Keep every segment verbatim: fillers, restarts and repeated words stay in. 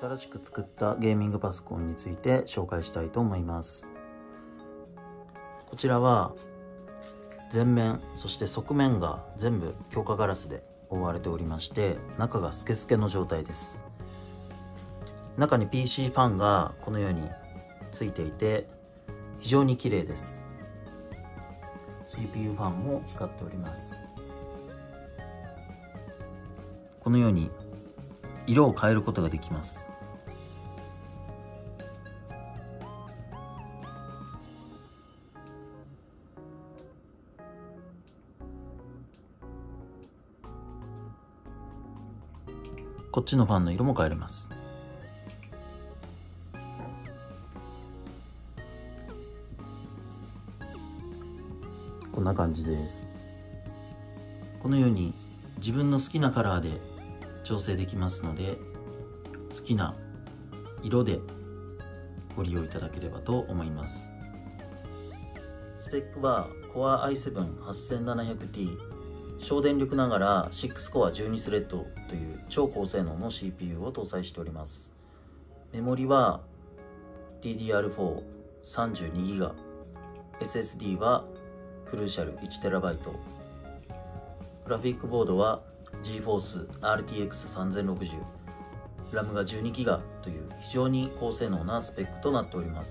新しく作ったゲーミングパソコンについて紹介したいと思います。こちらは前面そして側面が全部強化ガラスで覆われておりまして、中がスケスケの状態です。中に ピーシー ファンがこのようについていて非常に綺麗です。 シーピーユー ファンも光っております。このように色を変えることができます。こっちのファンの色も変えれます。こんな感じです。このように自分の好きなカラーで調整できますので、好きな色でご利用いただければと思います。スペックは Core アイセブンはちななひゃくティー、 省電力ながらろくコアじゅうにスレッドという超高性能の シーピーユー を搭載しております。メモリは ディーディーアールフォーさんじゅうにギガ、 エスエスディー はクルーシャル いちテラバイト、グラフィックボードは ジーフォース アールティーエックスさんぜんろくじゅう、 ラムが じゅうにギガ という非常に高性能なスペックとなっております。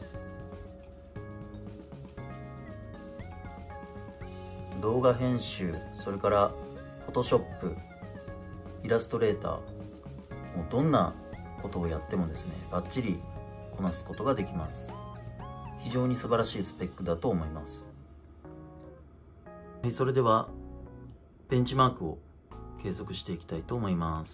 動画編集、それからフォトショップ、イラストレーター、もうどんなことをやってもですね、バッチリこなすことができます。非常に素晴らしいスペックだと思います。はい、それではベンチマークを計測していきたいと思います。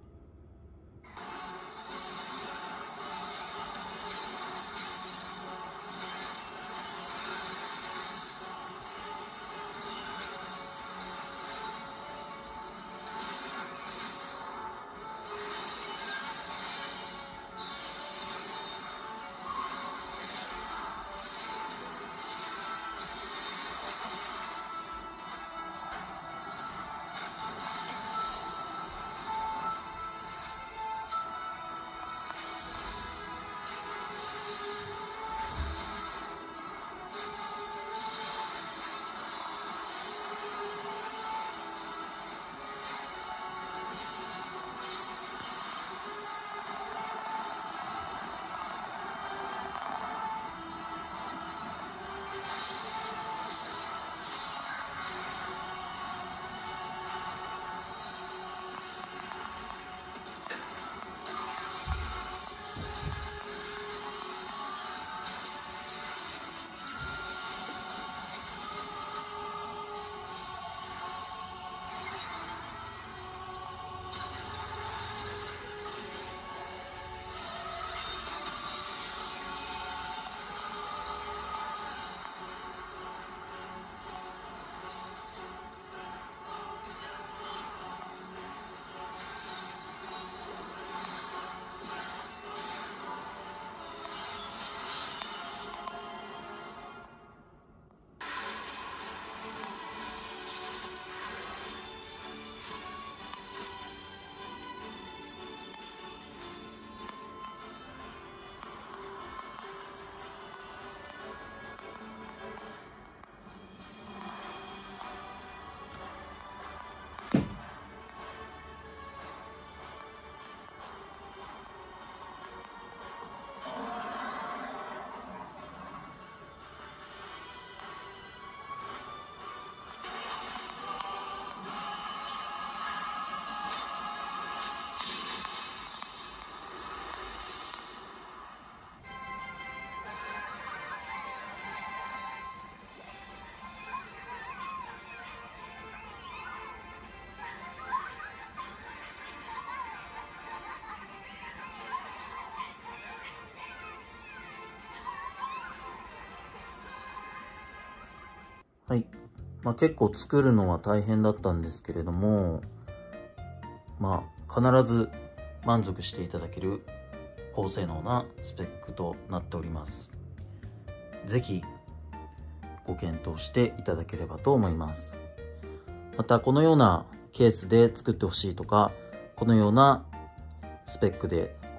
はい、まあ、結構作るのは大変だったんですけれども、まあ、必ず満足していただける高性能なスペックとなっております。ぜひご検討していただければと思います。またこのようなケースで作ってほしいとか、このようなスペックで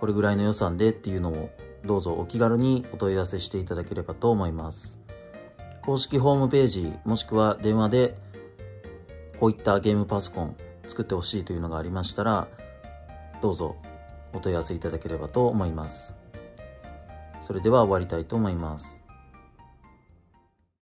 これぐらいの予算でっていうのをどうぞお気軽にお問い合わせしていただければと思います。公式ホームページもしくは電話でこういったゲームパソコン作ってほしいというのがありましたら、どうぞお問い合わせいただければと思います。それでは終わりたいと思います。